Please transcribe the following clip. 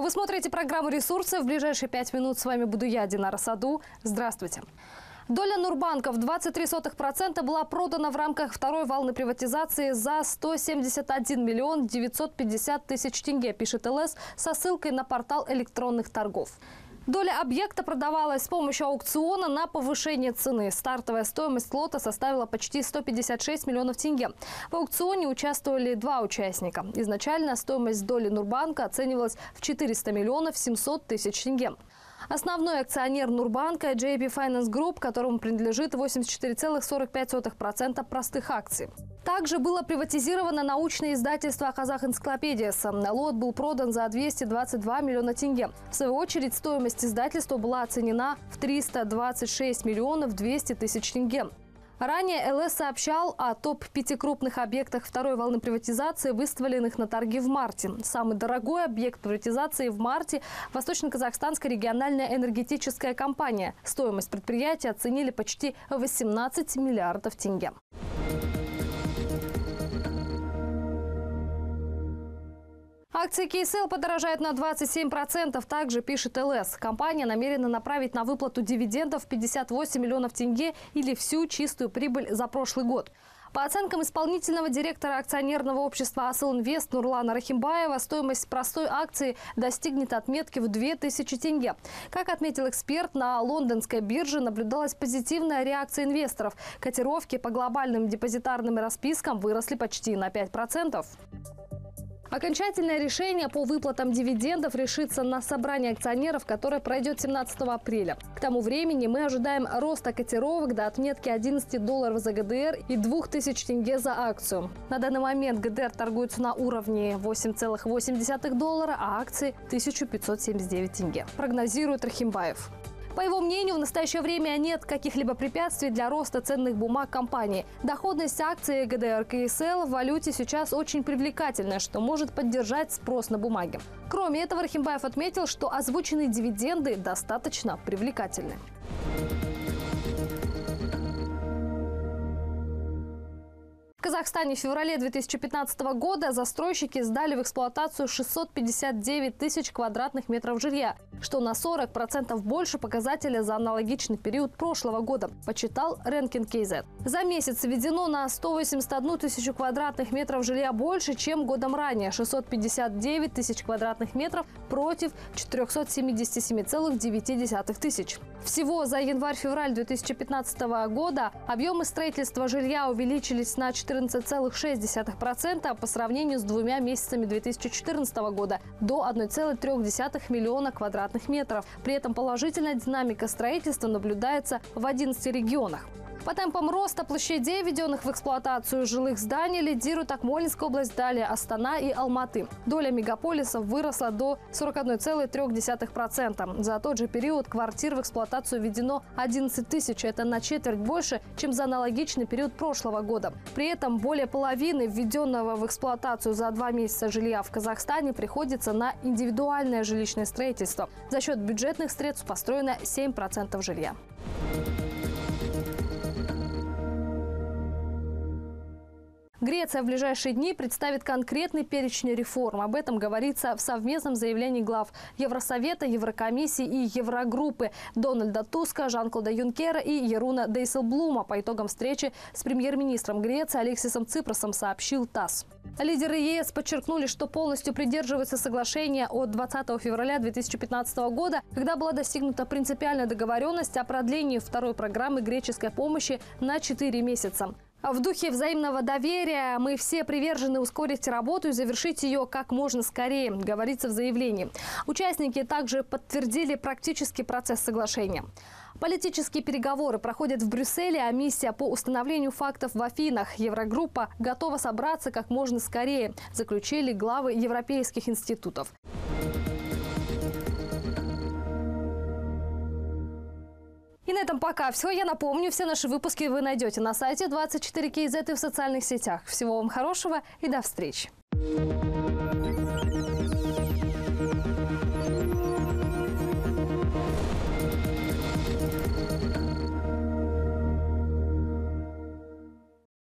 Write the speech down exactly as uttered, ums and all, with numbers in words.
Вы смотрите программу «Ресурсы». В ближайшие пять минут с вами буду я, Динара Саду. Здравствуйте. Доля Нурбанка в двадцать три сотых процента была продана в рамках второй волны приватизации за сто семьдесят один миллион девятьсот пятьдесят тысяч тенге, пишет эл эс со ссылкой на портал электронных торгов. Доля объекта продавалась с помощью аукциона на повышение цены. Стартовая стоимость лота составила почти сто пятьдесят шесть миллионов тенге. В аукционе участвовали два участника. Изначально стоимость доли Нурбанка оценивалась в четыреста миллионов семьсот тысяч тенге. Основной акционер Нурбанка – джей пи Finance Group, которому принадлежит восемьдесят четыре целых сорок пять сотых процента простых акций. Также было приватизировано научное издательство «Казах-энциклопедиас». Лот был продан за двести двадцать два миллиона тенге. В свою очередь, стоимость издательства была оценена в триста двадцать шесть миллионов двести тысяч тенге. Ранее эл эс сообщал о топ пяти крупных объектах второй волны приватизации, выставленных на торги в марте. Самый дорогой объект приватизации в марте – Восточно-Казахстанская региональная энергетическая компания. Стоимость предприятия оценили почти восемнадцать миллиардов тенге. Акции кей эс эл подорожают на двадцать семь процентов, также пишет эл эс. Компания намерена направить на выплату дивидендов пятьдесят восемь миллионов тенге или всю чистую прибыль за прошлый год. По оценкам исполнительного директора акционерного общества «Асыл Инвест» Нурлана Рахимбаева, стоимость простой акции достигнет отметки в две тысячи тенге. Как отметил эксперт, на лондонской бирже наблюдалась позитивная реакция инвесторов. Котировки по глобальным депозитарным распискам выросли почти на пять процентов. Окончательное решение по выплатам дивидендов решится на собрании акционеров, которое пройдет семнадцатого апреля. К тому времени мы ожидаем роста котировок до отметки одиннадцати долларов за гэ дэ эр и двух тысяч тенге за акцию. На данный момент гэ дэ эр торгуется на уровне восемь целых восемь десятых доллара, а акции – тысячу пятьсот семьдесят девять тенге, прогнозирует Рахимбаев. По его мнению, в настоящее время нет каких-либо препятствий для роста ценных бумаг компании. Доходность акций гэ дэ эр кей эс эл в валюте сейчас очень привлекательная, что может поддержать спрос на бумаги. Кроме этого, Рахимбаев отметил, что озвученные дивиденды достаточно привлекательны. В Казахстане в феврале две тысячи пятнадцатого года застройщики сдали в эксплуатацию шестьсот пятьдесят девять тысяч квадратных метров жилья, что на сорок процентов больше показателя за аналогичный период прошлого года, почитал Ренкин кей зет. За месяц введено на сто восемьдесят одну тысячу квадратных метров жилья больше, чем годом ранее – шестьсот пятьдесят девять тысяч квадратных метров против четырёхсот семидесяти семи целых девяти десятых тысяч. Всего за январь-февраль две тысячи пятнадцатого года объемы строительства жилья увеличились на четырнадцать целых шесть десятых процента по сравнению с двумя месяцами две тысячи четырнадцатого года до одного целых трёх десятых миллиона квадратных метров. При этом положительная динамика строительства наблюдается в одиннадцати регионах. По темпам роста площадей, введенных в эксплуатацию жилых зданий, лидируют Акмолинская область, далее Астана и Алматы. Доля мегаполисов выросла до сорока одной целой трёх десятых процента. За тот же период квартир в эксплуатацию введено одиннадцать тысяч. Это на четверть больше, чем за аналогичный период прошлого года. При этом более половины введенного в эксплуатацию за два месяца жилья в Казахстане приходится на индивидуальное жилищное строительство. За счет бюджетных средств построено семь процентов жилья. Греция в ближайшие дни представит конкретный перечень реформ. Об этом говорится в совместном заявлении глав Евросовета, Еврокомиссии и Еврогруппы Дональда Туска, Жан-Клода Юнкера и Еруна Дейселблума по итогам встречи с премьер-министром Греции Алексисом Ципросом, сообщил ТАСС. Лидеры е эс подчеркнули, что полностью придерживаются соглашения от двадцатого февраля две тысячи пятнадцатого года, когда была достигнута принципиальная договоренность о продлении второй программы греческой помощи на четыре месяца. В духе взаимного доверия мы все привержены ускорить работу и завершить ее как можно скорее, говорится в заявлении. Участники также подтвердили практический процесс соглашения. Политические переговоры проходят в Брюсселе, а миссия по установлению фактов в Афинах. Еврогруппа готова собраться как можно скорее, заключили главы европейских институтов. И на этом пока все. Я напомню, все наши выпуски вы найдете на сайте двадцать четыре кей зет и в социальных сетях. Всего вам хорошего и до встречи.